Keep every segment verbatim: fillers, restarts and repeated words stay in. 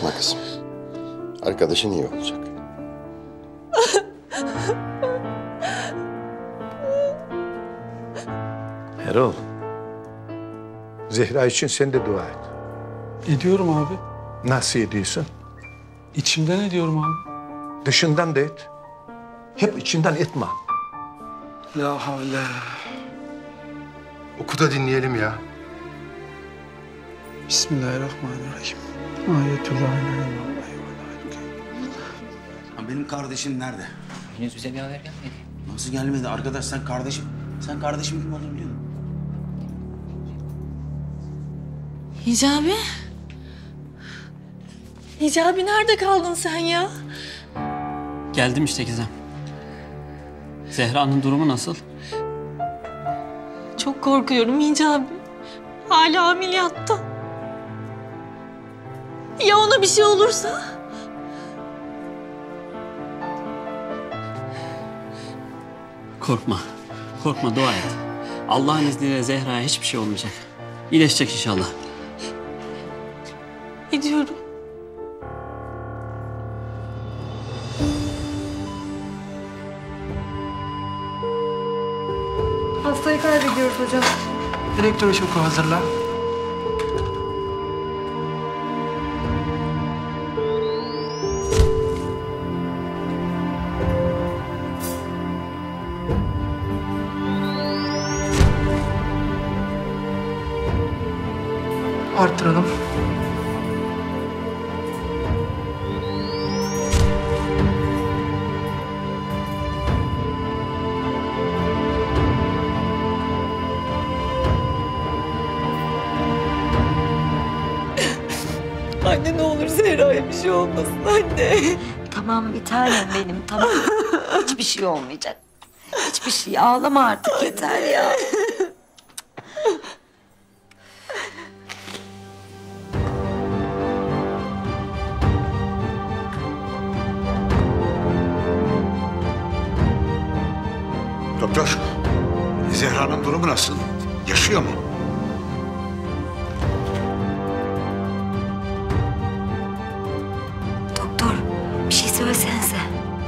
korkma kızım. Arkadaşın iyi olacak. Erol, Zehra için sen de dua et. Ediyorum abi. Nasıl ediyorsun? İçimden ediyorum abi. Dışından da et. Hep içinden etme. La havle. Oku da dinleyelim ya. Bismillahirrahmanirrahim. Ayetullah ilahe Benim kardeşim nerede? Henüz bize bir haber gelmedi. Nasıl gelmedi? Arkadaş sen kardeşim... Sen kardeşim kim olduğunu biliyor musun? Hicabi? Hicabi nerede kaldın sen ya? Geldim işte Gizem. Zehra'nın durumu nasıl? Çok korkuyorum Hicabi. Hala ameliyatta. Ya ona bir şey olursa? Korkma. Korkma, dua et. Allah'ın izniyle Zehra'ya hiçbir şey olmayacak. İyileşecek inşallah. Ediyorum. Hastayı kaybediyoruz hocam. Direktörü şoku hazırla. Arttıralım. Anne ne olur Zehra'ya bir şey olmasın anne. Tamam bir tanem benim tamam. Hiçbir şey olmayacak. Hiçbir şey ağlama artık yeter ya. Doktor, Zehra'nın durumu nasıl? Yaşıyor mu? Doktor bir şey söylesenize.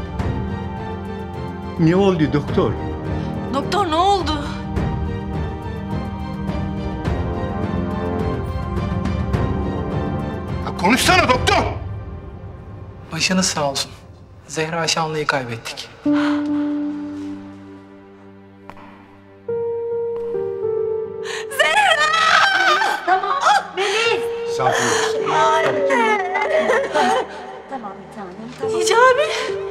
Ne oldu doktor? Doktor ne oldu? Ya konuşsana doktor! Başınız sağ olsun. Zehra Şanlı'yı kaybettik. Sakin ol. Tamam bir tanem tamam. Hicabi.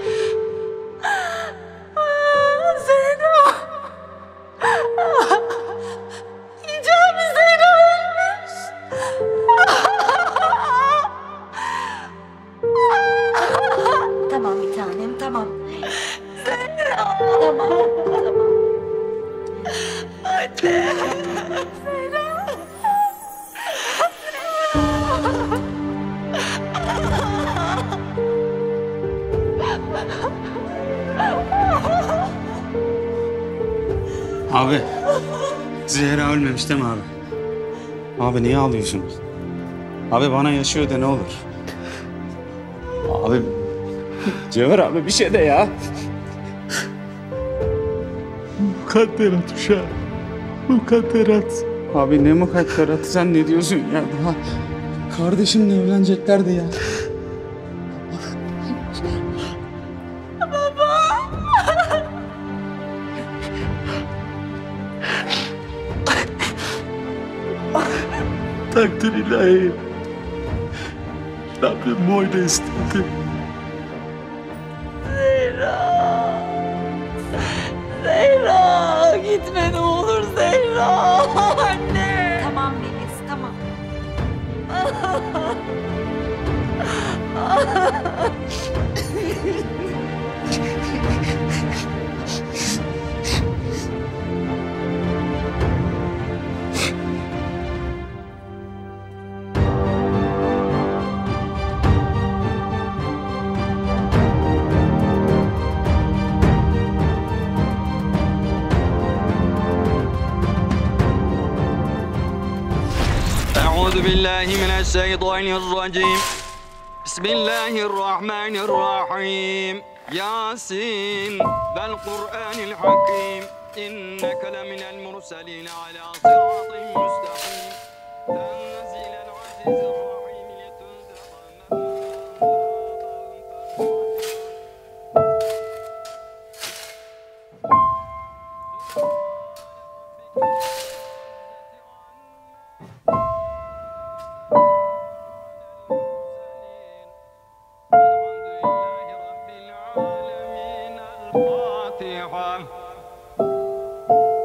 Zehra. Hicabi Zehra ölmüş. Tamam bir tanem tamam. Zehra. Tamam tamam. Anne. Zehra. Abi. Zehra ölmemiş değil mi abi? Abi niye ağlıyorsun? Abi bana yaşıyor de ne olur? Abi... Cevher abi bir şey de ya. Mukadderat uşağım. Mukadderat. Abi ne mukadderatı sen ne diyorsun ya? Daha kardeşimle evleneceklerdi ya. Takdir ilahi. Rabbim böyle istedi. Zehra. Zehra. Gitme ne olur Zehra. Anne. Tamam Melis tamam. أعوذ بالله من الشيطان الرجيم Bismillahirrahmanirrahim. Yasin vel Kur'anil hakim. İnneke leminel murselin ala sıratin müstakim. Tenzilel azizir rahim litunzira Fatiha.